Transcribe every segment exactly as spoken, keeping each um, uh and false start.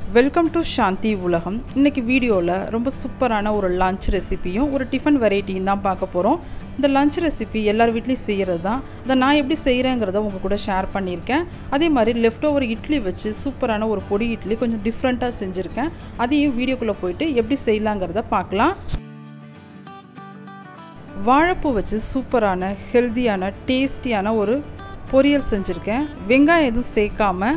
Welcome to சாந்தி உலகம். இன்னைக்கு வீடியோவில் ரொம்ப சூப்பரான ஒரு லஞ்ச் ரெசிபியும் ஒரு டிஃபன் வெரைட்டியும் தான் பார்க்க போகிறோம். இந்த லஞ்ச் ரெசிபி எல்லார் வீட்லேயும் செய்கிறது தான். அதை நான் எப்படி செய்கிறேங்கிறத உங்கள் கூட ஷேர் பண்ணியிருக்கேன். அதே மாதிரி லெஃப்ட் ஓவர் இட்லி வச்சு சூப்பரான ஒரு பொடி இட்லி கொஞ்சம் டிஃப்ரெண்ட்டாக செஞ்சுருக்கேன். அதையும் வீடியோக்குள்ளே போயிட்டு எப்படி செய்யலாங்கிறத பார்க்கலாம். வாழைப்பூ வச்சு சூப்பரான ஹெல்த்தியான டேஸ்டியான ஒரு பொரியல் செஞ்சுருக்கேன். வெங்காயம் எதுவும் சேர்க்காமல்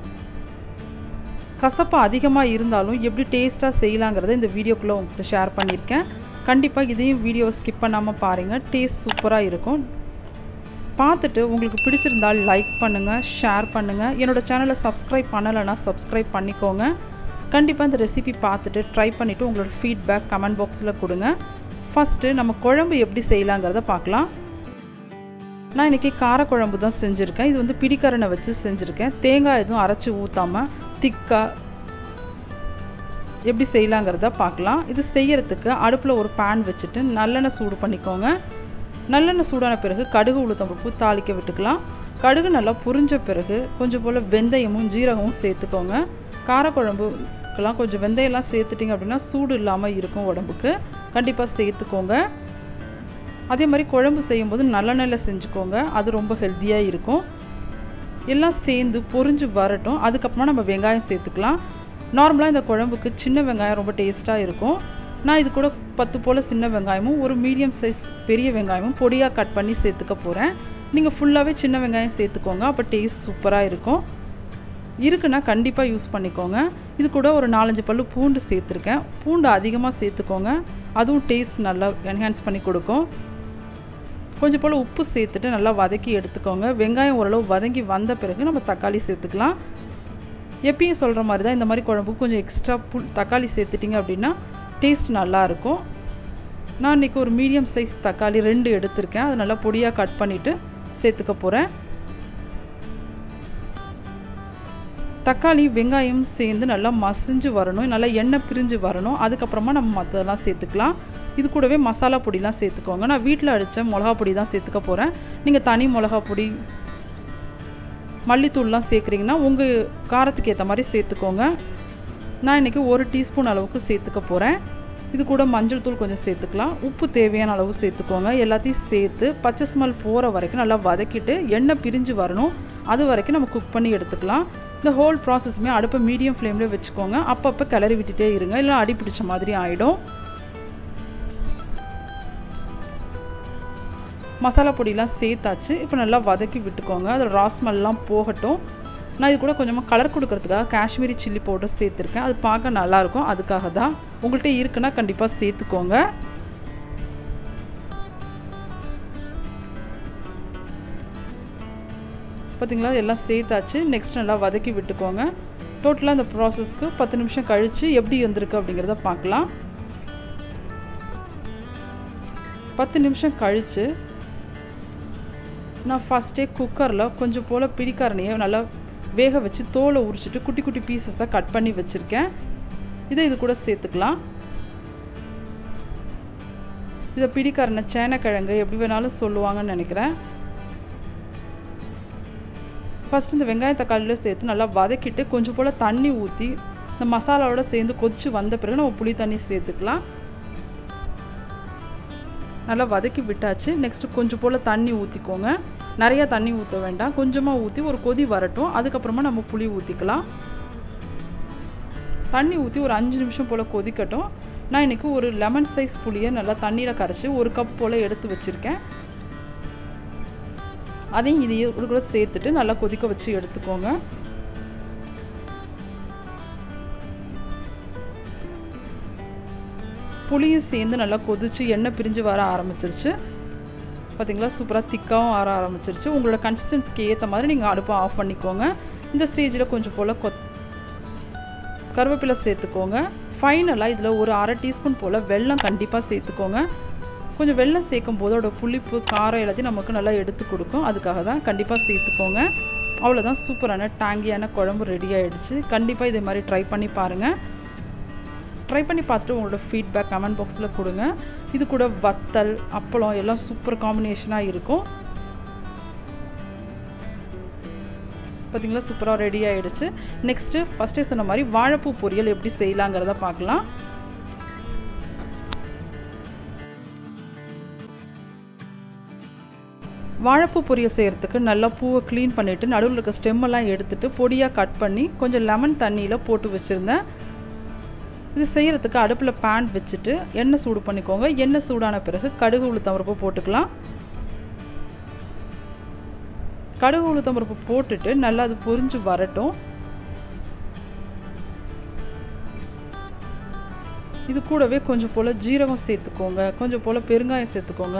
கசப்பு அதிகமாக இருந்தாலும் எப்படி டேஸ்ட்டாக செய்யலாங்கிறத இந்த வீடியோக்குள்ளே உங்கள்கிட்ட ஷேர் பண்ணியிருக்கேன். கண்டிப்பாக இதையும் வீடியோவை ஸ்கிப் பண்ணாமல் பாருங்கள். டேஸ்ட் சூப்பராக இருக்கும். பார்த்துட்டு உங்களுக்கு பிடிச்சிருந்தால் லைக் பண்ணுங்கள், ஷேர் பண்ணுங்கள். என்னோடய சேனலை சப்ஸ்கிரைப் பண்ணலைன்னா சப்ஸ்கிரைப் பண்ணிக்கோங்க. கண்டிப்பாக இந்த ரெசிபி பார்த்துட்டு ட்ரை பண்ணிவிட்டு உங்களோட ஃபீட்பேக் கமெண்ட் பாக்ஸில் கொடுங்க. ஃபஸ்ட்டு நம்ம குழம்பு எப்படி செய்யலாங்கிறத பார்க்கலாம். நான் இன்றைக்கி காரக்குழம்பு தான் செஞ்சுருக்கேன். இது வந்து பிடிக்கரணை வச்சு செஞ்சுருக்கேன். தேங்காய் எதுவும் அரைச்சி ஊற்றாமல் திக்காக எப்படி செய்யலாங்கிறத பார்க்கலாம். இது செய்கிறதுக்கு அடுப்பில் ஒரு பேன் வச்சுட்டு நல்லெண்ணெய் சூடு பண்ணிக்கோங்க. நல்லெண்ணெய் சூடான பிறகு கடுகு உளுத்தம்பருப்பு தாளிக்க விட்டுக்கலாம். கடுகு நல்லா புரிஞ்ச பிறகு கொஞ்சம் போல் வெந்தயமும் ஜீரகமும் சேர்த்துக்கோங்க. காரக்குழம்புக்கெல்லாம் கொஞ்சம் வெந்தயம்லாம் சேர்த்துட்டிங்க அப்படின்னா சூடு இல்லாமல் இருக்கும் உடம்புக்கு. கண்டிப்பாக சேர்த்துக்கோங்க. அதே மாதிரி குழம்பு செய்யும்போது நல்லெண்ணெயில் செஞ்சுக்கோங்க. அது ரொம்ப ஹெல்த்தியாக இருக்கும். எல்லாம் சேர்ந்து பொரிஞ்சு வரட்டும். அதுக்கப்புறமா நம்ம வெங்காயம் சேர்த்துக்கலாம். நார்மலாக இந்த குழம்புக்கு சின்ன வெங்காயம் ரொம்ப டேஸ்ட்டாக இருக்கும். நான் இது கூட பத்து போல் சின்ன வெங்காயமும் ஒரு மீடியம் சைஸ் பெரிய வெங்காயமும் பொடியாக கட் பண்ணி சேர்த்துக்க போகிறேன். நீங்கள் ஃபுல்லாகவே சின்ன வெங்காயம் சேர்த்துக்கோங்க. அப்போ டேஸ்ட் சூப்பராக இருக்கும். இருக்குன்னா கண்டிப்பாக யூஸ் பண்ணிக்கோங்க. இது கூட ஒரு நாலஞ்சு பல்லு பூண்டு சேர்த்துருக்கேன். பூண்டு அதிகமாக சேர்த்துக்கோங்க. அதுவும் டேஸ்ட் நல்லா என்ஹான்ஸ் பண்ணி கொடுக்கும். கொஞ்சம் போல் உப்பு சேர்த்துட்டு நல்லா வதக்கி எடுத்துக்கோங்க. வெங்காயம் ஓரளவு வதங்கி வந்த பிறகு நம்ம தக்காளி சேர்த்துக்கலாம். எப்பயும் சொல்கிற மாதிரி தான் இந்த மாதிரி குழம்புக்கு கொஞ்சம் எக்ஸ்ட்ரா புல் தக்காளி சேர்த்துட்டிங்க அப்படின்னா டேஸ்ட் நல்லாயிருக்கும். நான் இன்றைக்கி ஒரு மீடியம் சைஸ் தக்காளி ரெண்டு எடுத்திருக்கேன். அது நல்லா பொடியாக கட் பண்ணிவிட்டு சேர்த்துக்க போகிறேன். தக்காளி வெங்காயம் சேர்ந்து நல்லா மசிஞ்சு வரணும், நல்லா எண்ணெய் பிரிஞ்சு வரணும். அதுக்கப்புறமா நம்ம மற்றதெல்லாம் சேர்த்துக்கலாம். இது கூடவே மசாலா பொடிலாம் சேர்த்துக்கோங்க. நான் வீட்டில் அடித்த மிளகா பொடி தான் சேர்த்துக்க போகிறேன். நீங்கள் தனி மிளகா பொடி மல்லித்தூள்லாம் சேர்க்குறீங்கன்னா உங்கள் காரத்துக்கு ஏற்ற மாதிரி சேர்த்துக்கோங்க. நான் இன்றைக்கி ஒரு டீஸ்பூன் அளவுக்கு சேர்த்துக்க போகிறேன். இது கூட மஞ்சள் தூள் கொஞ்சம் சேர்த்துக்கலாம். உப்பு தேவையான அளவு சேர்த்துக்கோங்க. எல்லாத்தையும் சேர்த்து பச்சை ஸ்மெல் போகிற வரைக்கும் நல்லா வதக்கிட்டு எண்ணெய் பிரிஞ்சு வரணும். அது வரைக்கும் நம்ம குக் பண்ணி எடுத்துக்கலாம். இந்த ஹோல் ப்ராசஸுமே அடுப்பை மீடியம் ஃப்ளேமில் வச்சுக்கோங்க. அப்பப்போ கிளறி விட்டுட்டே இருங்க, இல்லை அடி பிடிச்ச மாதிரி ஆகிடும். மசாலா பொடியெலாம் சேர்த்தாச்சு. இப்போ நல்லா வதக்கி விட்டுக்கோங்க. அதில் ரா ஸ்மெல்லாம் போகட்டும். நான் இது கூட கொஞ்சமாக கலர் கொடுக்கறதுக்காக காஷ்மீரி சில்லி பவுடர் சேர்த்துருக்கேன். அது பார்க்க நல்லாயிருக்கும். அதுக்காக தான். உங்கள்கிட்ட இருக்குன்னா கண்டிப்பாக சேர்த்துக்கோங்க. பார்த்திங்களா, எல்லாம் சேர்த்தாச்சு. நெக்ஸ்ட் நல்லா வதக்கி விட்டுக்கோங்க. டோட்டலாக அந்த ப்ராசஸ்க்கு பத்து நிமிஷம் கழித்து எப்படி வந்திருக்கு அப்படிங்கிறத பார்க்கலாம். பத்து நிமிஷம் கழித்து நான் ஃபஸ்ட்டே குக்கரில் கொஞ்சம் போல் பிடிக்கரணையை நல்லா வேக வச்சு தோலை உரிச்சிட்டு குட்டி குட்டி பீசஸாக கட் பண்ணி வச்சுருக்கேன். இதை இது கூட சேர்த்துக்கலாம். இதை பிடிக்கரணை சேனக்கிழங்கு எப்படி வேணாலும் சொல்லுவாங்கன்னு நினைக்கிறேன். ஃபஸ்ட்டு இந்த வெங்காய தக்காளியில் சேர்த்து நல்லா வதக்கிட்டு கொஞ்சம் போல் தண்ணி ஊற்றி இந்த மசாலாவோடு சேர்ந்து கொதிச்சு வந்த பிறகு நம்ம புளி தண்ணி சேர்த்துக்கலாம். நல்லா வதக்கி விட்டாச்சு. நெக்ஸ்ட்டு கொஞ்சம் போல் தண்ணி ஊற்றிக்கோங்க. நிறையா தண்ணி ஊற்ற வேண்டாம். கொஞ்சமாக ஊற்றி ஒரு கொதி வரட்டும். அதுக்கப்புறமா நம்ம புளி ஊற்றிக்கலாம். தண்ணி ஊற்றி ஒரு அஞ்சு நிமிஷம் போல் கொதிக்கட்டும். நான் இன்றைக்கி ஒரு லெமன் சைஸ் புளியை நல்லா தண்ணியில் கரைச்சி ஒரு கப் போல் எடுத்து வச்சுருக்கேன். அதையும் இதையும் கூட சேர்த்துட்டு நல்லா கொதிக்க வச்சு எடுத்துக்கோங்க. புளியும் சேர்ந்து நல்லா கொதிச்சு எண்ணெய் பிரிஞ்சு வர ஆரம்பிச்சிருச்சு. பார்த்திங்களா, சூப்பராக திக்காகவும் ஆற ஆரம்பிச்சிருச்சு. உங்களோட கன்சிஸ்டன்சிக்கு ஏற்ற மாதிரி நீங்கள் அடுப்பை ஆஃப் பண்ணிக்கோங்க. இந்த ஸ்டேஜில் கொஞ்சம் போல் கொத் கருவேப்பிலை சேர்த்துக்கோங்க. ஃபைனலாக இதில் ஒரு அரை டீஸ்பூன் போல் வெல்லம் கண்டிப்பாக சேர்த்துக்கோங்க. கொஞ்சம் வெல்லம் சேர்க்கும் போது அதோட புளிப்பு காரம் எல்லாத்தையும் நமக்கு நல்லா எடுத்து கொடுக்கும். அதுக்காக தான் கண்டிப்பாக சேர்த்துக்கோங்க. அவ்வளோதான், சூப்பரான டேங்கியான குழம்பு ரெடி ஆகிடுச்சு. கண்டிப்பாக இதே மாதிரி ட்ரை பண்ணி பாருங்கள். ட்ரை பண்ணி பார்த்துட்டு உங்களோட ஃபீட்பேக் கமெண்ட் பாக்ஸில் கொடுங்க. இது கூட வத்தல் அப்பளம் எல்லாம் சூப்பர் காம்பினேஷனாக இருக்கும். பார்த்தீங்களா சூப்பராக ரெடி ஆகிடுச்சு. நெக்ஸ்ட்டு ஃபஸ்ட்டே சொன்ன மாதிரி வாழைப்பூ பொரியல் எப்படி செய்யலாங்கிறத பார்க்கலாம். வாழைப்பூ பொரியல் செய்கிறதுக்கு நல்லா பூவை க்ளீன் பண்ணிவிட்டு நடுவில் இருக்க ஸ்டெம்மெல்லாம் எடுத்துகிட்டு பொடியாக கட் பண்ணி கொஞ்சம் லெமன் தண்ணியில் போட்டு வச்சுருந்தேன். இது செய்கிறதுக்கு அடுப்பில் பேன் வச்சுட்டு எண்ணெய் சூடு பண்ணிக்கோங்க. எண்ணெய் சூடான பிறகு கடுகு உளுத்தம் பருப்பு போட்டுக்கலாம். கடுகு உளுத்தம் பருப்பு போட்டுட்டு நல்லா அது பொரிஞ்சு வரட்டும். இது கூடவே கொஞ்சம் போல் ஜீரகம் சேர்த்துக்கோங்க, கொஞ்சம் போல் பெருங்காயம் சேர்த்துக்கோங்க.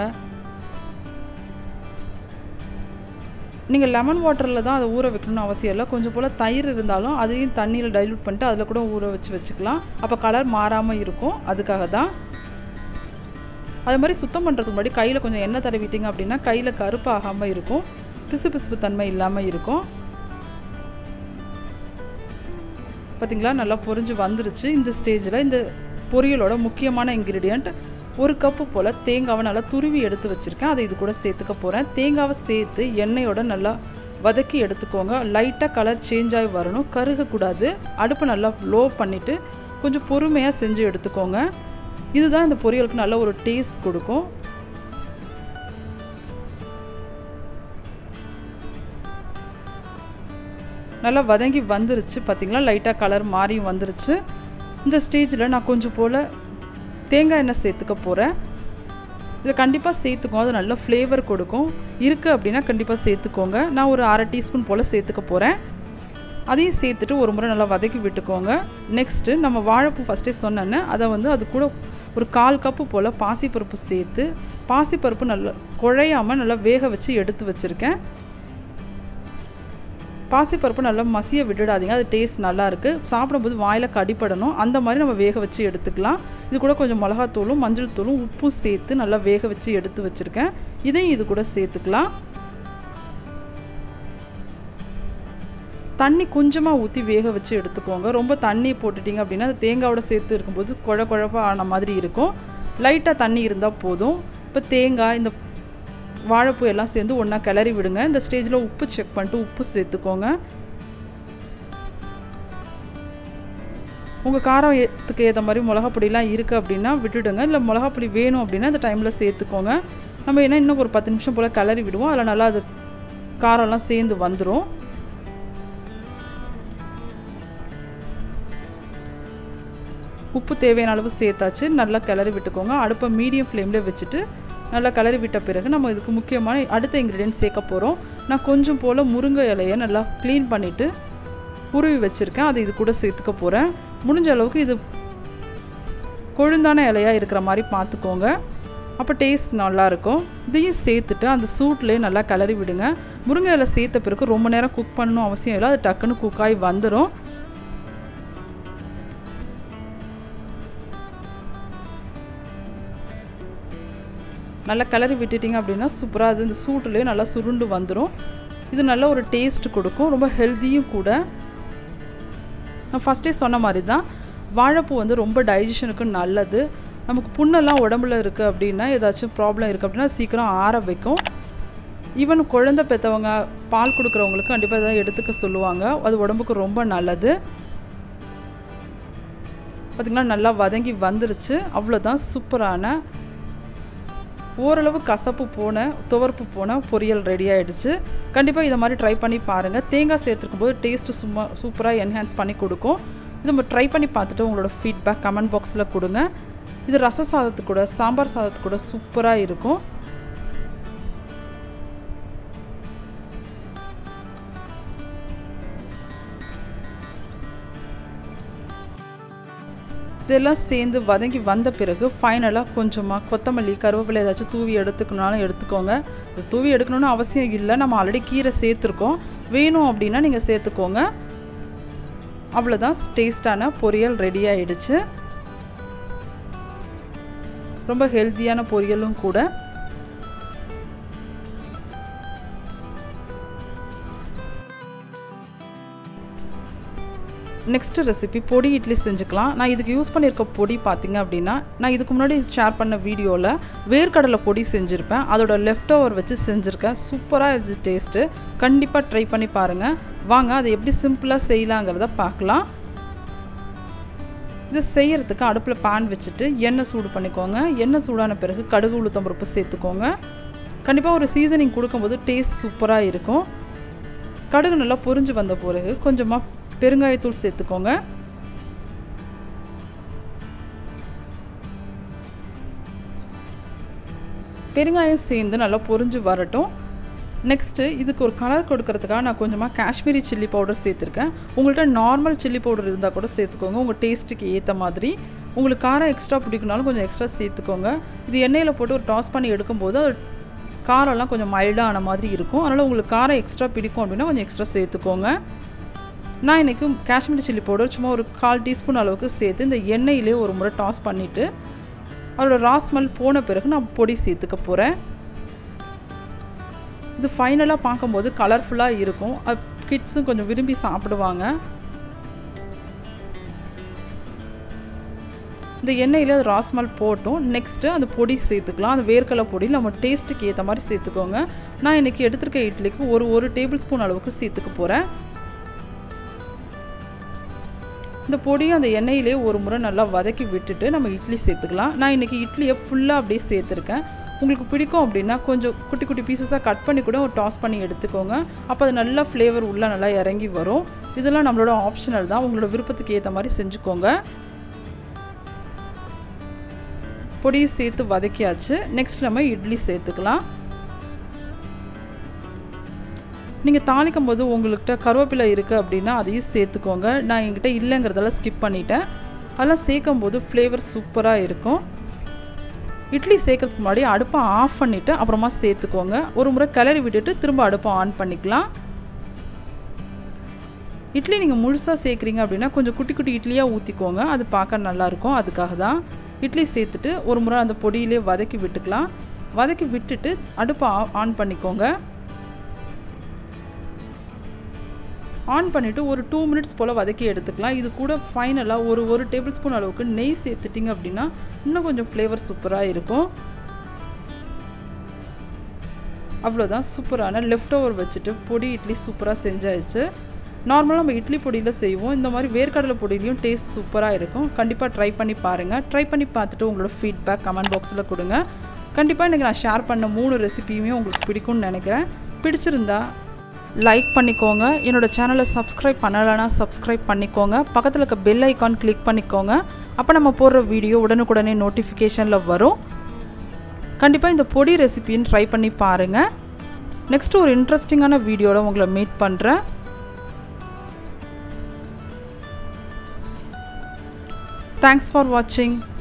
நீங்கள் லெமன் வாட்டரில் தான் அதை ஊற வைக்கணும்னு அவசியம் இல்லை. கொஞ்சம் போல் தயிர் இருந்தாலும் அதையும் தண்ணியில் டைல்யூட் பண்ணிட்டு அதில் கூட ஊற வச்சு வச்சுக்கலாம். அப்போ கலர் மாறாமல் இருக்கும். அதுக்காக தான். அது மாதிரி சுத்தம் பண்ணுறதுக்கு முன்னாடி கையில் கொஞ்சம் எண்ணெய் தடவிட்டிங்க அப்படின்னா கையில் கருப்பு ஆகாமல் இருக்கும், பிசு பிசுப்பு தன்மை இல்லாமல் இருக்கும். பார்த்திங்களா நல்லா பொரிஞ்சு வந்துருச்சு. இந்த ஸ்டேஜில் இந்த பொரியலோட முக்கியமான இன்க்ரீடியண்ட் ஒரு கப்பு போல் தேங்காவை நல்லா துருவி எடுத்து வச்சுருக்கேன். அதை இது கூட சேர்த்துக்க போகிறேன். தேங்காவை சேர்த்து எண்ணெயோட நல்லா வதக்கி எடுத்துக்கோங்க. லைட்டாக கலர் சேஞ்ச் ஆகி வரணும், கருகக்கூடாது. அடுப்பை நல்லா லோ பண்ணிவிட்டு கொஞ்சம் பொறுமையாக செஞ்சு எடுத்துக்கோங்க. இதுதான் இந்த பொரியலுக்கு நல்ல ஒரு டேஸ்ட் கொடுக்கும். நல்லா வதங்கி வந்துருச்சு. பார்த்திங்களா லைட்டாக கலர் மாறியும் வந்துருச்சு. இந்த ஸ்டேஜில் நான் கொஞ்சம் போல் தேங்காய் எண்ணெய் சேர்த்துக்க போகிறேன். இதை கண்டிப்பாக சேர்த்துக்கோங்க, அது நல்ல ஃப்ளேவர் கொடுக்கும். இருக்குது அப்படின்னா கண்டிப்பாக சேர்த்துக்கோங்க. நான் ஒரு அரை டீஸ்பூன் போல் சேர்த்துக்க போகிறேன். அதையும் சேர்த்துட்டு ஒரு முறை நல்லா வதக்கி விட்டுக்கோங்க. நெக்ஸ்ட்டு நம்ம வாழைப்பூ ஃபஸ்ட்டே சொன்னேன்னு அதை வந்து அது கூட ஒரு கால் கப்பு போல் பாசிப்பருப்பு சேர்த்து, பாசிப்பருப்பு நல்லா குழையாமல் நல்லா வேக வச்சு எடுத்து வச்சுருக்கேன். பாசிப்பருப்பு நல்லா மசிய விட்டுடாதீங்க, அது டேஸ்ட் நல்லாயிருக்கு. சாப்பிடும்போது வாயில் கடிப்படணும், அந்த மாதிரி நம்ம வேக வச்சு எடுத்துக்கலாம். இது கூட கொஞ்சம் மிளகாத்தூளும் மஞ்சள் தூளும் உப்பும் சேர்த்து நல்லா வேக வச்சு எடுத்து வச்சுருக்கேன். இதையும் இது கூட சேர்த்துக்கலாம். தண்ணி கொஞ்சமாக ஊற்றி வேக வச்சு எடுத்துக்கோங்க. ரொம்ப தண்ணி போட்டுட்டிங்க அப்படின்னா அது தேங்காயோட சேர்த்து இருக்கும்போது குழ குழப்பாக ஆன மாதிரி இருக்கும். லைட்டாக தண்ணி இருந்தால் போதும். இப்போ தேங்காய் இந்த வாழைப்பூ எல்லாம் சேர்ந்து ஒன்றா கிளறி விடுங்க. இந்த ஸ்டேஜில் உப்பு செக் பண்ணிட்டு உப்பு சேர்த்துக்கோங்க. உங்கள் காரத்துக்கு ஏற்ற மாதிரி மிளகாப்பொடிலாம் இருக்குது அப்படின்னா விட்டுடுங்க. இல்லை மிளகாப்பொடி வேணும் அப்படின்னா அந்த டைமில் சேர்த்துக்கோங்க. நம்ம என்ன இன்னும் ஒரு பத்து நிமிஷம் போல் கிளறி விடுவோம். அதில் நல்லா அது காரம்லாம் சேர்ந்து வந்துடும். உப்பு தேவையான அளவு சேர்த்தாச்சு. நல்லா கிளறி விட்டுக்கோங்க. அடுப்பை மீடியம் ஃப்ளேமில் வச்சுட்டு நல்லா கிளறி விட்ட பிறகு நம்ம இதுக்கு முக்கியமான அடுத்த இன்க்ரீடியன்ட் சேர்க்க போகிறோம். நான் கொஞ்சம் போல் முருங்கை இலையை நல்லா க்ளீன் பண்ணிவிட்டு உருவி வச்சுருக்கேன். அதை இது கூட சேர்த்துக்க போகிறேன். முடிஞ்ச அளவுக்கு இது கொழுந்தான இலையாக இருக்கிற மாதிரி பார்த்துக்கோங்க, அப்போ டேஸ்ட் நல்லாயிருக்கும். இதையும் சேர்த்துட்டு அந்த சூட்லேயே நல்லா கிளறி விடுங்க. முருங்கை இலை சேர்த்த பிறகு ரொம்ப நேரம் குக் பண்ணணும் அவசியம் இல்லை, அது டக்குன்னு குக்காகி வந்துடும். நல்லா கிளறி விட்டுட்டிங்க அப்படின்னா சூப்பராக அது இந்த சூட்லேயே நல்லா சுருண்டு வந்துடும். இது நல்ல ஒரு டேஸ்ட் கொடுக்கும், ரொம்ப ஹெல்த்தியும் கூட. நான் ஃபஸ்ட்டே சொன்ன மாதிரி தான் வாழைப்பூ வந்து ரொம்ப டைஜஷனுக்கு நல்லது. நமக்கு புண்ணெல்லாம் உடம்புல இருக்குது அப்படின்னா, ஏதாச்சும் ப்ராப்ளம் இருக்குது அப்படின்னா சீக்கிரம் ஆற வைக்கும். ஈவன் குழந்தை பெற்றவங்க பால் கொடுக்குறவங்களுக்கு கண்டிப்பாக இதை எடுத்துக்க சொல்லுவாங்க, அது உடம்புக்கு ரொம்ப நல்லது. பார்த்திங்கன்னா நல்லா வதங்கி வந்துருச்சு. அவ்வளோதான், சூப்பரான ஓரளவு கசப்பு போன துவர்ப்பு போன பொரியல் ரெடி ஆகிடுச்சு. கண்டிப்பாக இதை மாதிரி ட்ரை பண்ணி பாருங்கள். தேங்காய் சேர்த்துருக்கும் போது டேஸ்ட்டு சும்மா சூப்பராக என்ஹான்ஸ் பண்ணி கொடுக்கும். இது நம்ம ட்ரை பண்ணி பார்த்துட்டு உங்களோட ஃபீட்பேக் கமெண்ட் பாக்ஸில் கொடுங்க. இது ரச சாதத்துக்கு கூட சாம்பார் சாதத்துக்கு கூட சூப்பராக இருக்கும். இதெல்லாம் சேர்ந்து வதங்கி வந்த பிறகு ஃபைனலாக கொஞ்சமாக கொத்தமல்லி கருவேப்பிலை ஏதாச்சும் தூவி எடுத்துக்கணுனாலும் எடுத்துக்கோங்க. இது தூவி எடுக்கணும்னு அவசியம் இல்லை, நம்ம ஆல்ரெடி கீரை சேர்த்துருக்கோம். வேணும் அப்படின்னா நீங்கள் சேர்த்துக்கோங்க. அவ்வளோதான், டேஸ்டான பொரியல் ரெடி ஆகிடுச்சு. ரொம்ப ஹெல்த்தியான பொரியலும் கூட. நெக்ஸ்ட் ரெசிபி பொடி இட்லி செஞ்சுக்கலாம். நான் இதுக்கு யூஸ் பண்ணியிருக்க பொடி பார்த்திங்க அப்படின்னா, நான் இதுக்கு முன்னாடி ஷேர் பண்ண வீடியோவில் வேர்க்கடலை பொடி செஞ்சுருப்பேன். அதோட லெஃப்ட் ஓவர் வச்சு செஞ்சுருக்கேன். சூப்பராக இருந்துச்சு டேஸ்ட்டு. கண்டிப்பாக ட்ரை பண்ணி பாருங்கள். வாங்க அதை எப்படி சிம்பிளாக செய்யலாங்கிறத பார்க்கலாம். இது செய்யறதுக்கு அடுப்பில் பேன் வச்சுட்டு எண்ணெய் சூடு பண்ணிக்கோங்க. எண்ணெய் சூடான பிறகு கடுகு உளுத்தம் பருப்பு சேர்த்துக்கோங்க. கண்டிப்பாக ஒரு சீசனிங் கொடுக்கும்போது டேஸ்ட் சூப்பராக இருக்கும். கடுகு நல்லா பொரிஞ்சு வந்த பிறகு கொஞ்சமாக பெருங்காயத்தூள் சேர்த்துக்கோங்க. பெருங்காயம் சேர்ந்து நல்லா பொரிஞ்சு வரட்டும். நெக்ஸ்ட்டு இதுக்கு ஒரு கலர் கொடுக்கறதுக்காக நான் கொஞ்சமாக காஷ்மீரி சில்லி பவுடர் சேர்த்துருக்கேன். உங்கள்கிட்ட நார்மல் சில்லி பவுடர் இருந்தால் கூட சேர்த்துக்கோங்க, உங்கள் டேஸ்ட்டுக்கு ஏற்ற மாதிரி. உங்களுக்கு காரம் எக்ஸ்ட்ரா பிடிக்குனாலும் கொஞ்சம் எக்ஸ்ட்ரா சேர்த்துக்கோங்க. இது எண்ணெயில் போட்டு ஒரு டாஸ் பண்ணி எடுக்கும்போது அது காரம்லாம் கொஞ்சம் மைல்டாக ஆன மாதிரி இருக்கும். அதனால் உங்களுக்கு காரம் எக்ஸ்ட்ரா பிடிக்கும் அப்படின்னா கொஞ்சம் எக்ஸ்ட்ரா சேர்த்துக்கோங்க. நான் இன்றைக்கி காஷ்மீரி சில்லி பவுடர் சும்மா ஒரு கால் டீஸ்பூன் அளவுக்கு சேர்த்து இந்த எண்ணெயிலே ஒரு முறை டாஸ் பண்ணிவிட்டு அதோட ரா ஸ்மெல் போன பிறகு நான் பொடி சேர்த்துக்க போகிறேன். இது ஃபைனலாக பார்க்கும்போது கலர்ஃபுல்லாக இருக்கும். அது கிட்ஸும் கொஞ்சம் விரும்பி சாப்பிடுவாங்க. இந்த எண்ணெயில் அது ராஸ்மல் போட்டும். நெக்ஸ்ட்டு அந்த பொடி சேர்த்துக்கலாம். அந்த வேர்க்கடலை பொடி நம்ம டேஸ்ட்டுக்கு ஏற்ற மாதிரி சேர்த்துக்கோங்க. நான் இன்றைக்கி எடுத்துருக்க இட்லிக்கு ஒரு ஒரு டேபிள் ஸ்பூன் அளவுக்கு சேர்த்துக்க போகிறேன். இந்த பொடியை அந்த எண்ணெயிலே ஒரு முறை நல்லா வதக்கி விட்டுட்டு நம்ம இட்லி சேர்த்துக்கலாம். நான் இன்றைக்கி இட்லியை ஃபுல்லாக அப்படியே சேர்த்துருக்கேன். உங்களுக்கு பிடிக்கும் அப்படின்னா கொஞ்சம் குட்டி குட்டி பீசஸாக கட் பண்ணி கூட ஒரு டாஸ் பண்ணி எடுத்துக்கோங்க. அப்போ அது நல்லா ஃப்ளேவர் உள்ளே நல்லா இறங்கி வரும். இதெல்லாம் நம்மளோட ஆப்ஷனல் தான், உங்களோட விருப்பத்துக்கு ஏற்ற மாதிரி செஞ்சுக்கோங்க. பொடியை சேர்த்து வதக்கியாச்சு. நெக்ஸ்ட் நம்ம இட்லி சேர்த்துக்கலாம். நீங்கள் தாளிக்கும் போது உங்கள்கிட்ட கருவேப்பிலை இருக்குது அப்படின்னா அதையும் சேர்த்துக்கோங்க. நான் என்கிட்ட இல்லைங்கிறதெல்லாம் ஸ்கிப் பண்ணிட்டேன். அதெல்லாம் சேர்க்கும் போது ஃப்ளேவர் சூப்பராக இருக்கும். இட்லி சேர்க்கறதுக்கு முன்னாடி அடுப்பை ஆஃப் பண்ணிவிட்டு அப்புறமா சேர்த்துக்கோங்க. ஒரு முறை கிளறி விட்டுட்டு திரும்ப அடுப்பை ஆன் பண்ணிக்கலாம். இட்லி நீங்கள் முழுசாக சேர்க்குறீங்க அப்படின்னா கொஞ்சம் குட்டி குட்டி இட்லியாக ஊற்றிக்கோங்க. அது பார்க்க நல்லாயிருக்கும். அதுக்காக தான் இட்லி சேர்த்துட்டு ஒரு முறை அந்த பொடியிலே வதக்கி விட்டுக்கலாம். வதக்கி விட்டுட்டு அடுப்பை ஆன் பண்ணிக்கோங்க. ஆன் பண்ணிவிட்டு ஒரு டூ மினிட்ஸ் போல் வதக்கி எடுத்துக்கலாம். இது கூட ஃபைனலாக ஒரு ஒரு டேபிள் ஸ்பூன் அளவுக்கு நெய் சேர்த்துட்டிங்க அப்படின்னா இன்னும் கொஞ்சம் ஃப்ளேவர் சூப்பராக இருக்கும். அவ்வளோதான், சூப்பரான லெஃப்ட் ஓவர் வச்சுட்டு பொடி இட்லி சூப்பராக செஞ்சாச்சு. நார்மலாக நம்ம இட்லி பொடியில் செய்வோம். இந்த மாதிரி வேர்க்கடலை பொடியிலையும் டேஸ்ட் சூப்பராக இருக்கும். கண்டிப்பாக ட்ரை பண்ணி பாருங்கள். ட்ரை பண்ணி பார்த்துட்டு உங்களோட ஃபீட்பேக் கமெண்ட் பாக்ஸில் கொடுங்க. கண்டிப்பாக இன்றைக்கி நான் ஷேர் பண்ண மூணு ரெசிபியுமே உங்களுக்கு பிடிக்கும்னு நினைக்கிறேன். பிடிச்சிருந்தா லைக் பண்ணிக்கோங்க. என்னோடய சேனலை சப்ஸ்கிரைப் பண்ணலைன்னா சப்ஸ்கிரைப் பண்ணிக்கோங்க. பக்கத்தில் இருக்க பெல் ஐக்கான் கிளிக் பண்ணிக்கோங்க. அப்போ நம்ம போடுற வீடியோ உடனுக்குடனே நோட்டிஃபிகேஷனில் வரும். கண்டிப்பாக இந்த பொடி ரெசிபின்னு ட்ரை பண்ணி பாருங்கள். நெக்ஸ்ட்டு ஒரு இன்ட்ரெஸ்டிங்கான வீடியோவில் உங்களை மீட் பண்ணுறேன். தேங்க்ஸ் ஃபார் வாட்சிங்.